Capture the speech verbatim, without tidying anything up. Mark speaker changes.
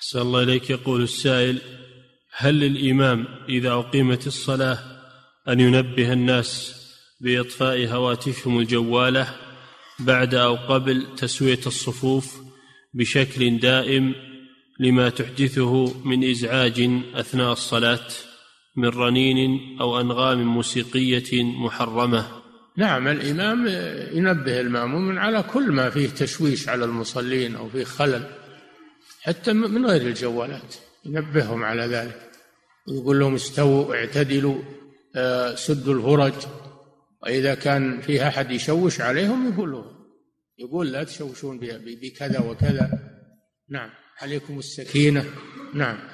Speaker 1: أحسن الله إليك. يقول السائل: هل للإمام إذا أقيمت الصلاة أن ينبه الناس بإطفاء هواتفهم الجوالة بعد أو قبل تسوية الصفوف بشكل دائم لما تحدثه من إزعاج أثناء الصلاة من رنين أو أنغام موسيقية محرمة؟
Speaker 2: نعم، الإمام ينبه المأمومين على كل ما فيه تشويش على المصلين أو فيه خلل، حتى من غير الجوالات ينبههم على ذلك، ويقول لهم استووا اعتدلوا سدوا الفرج. وإذا كان فيها أحد يشوش عليهم يقول له يقول لا تشوشون بكذا وكذا، نعم، عليكم السكينة، نعم.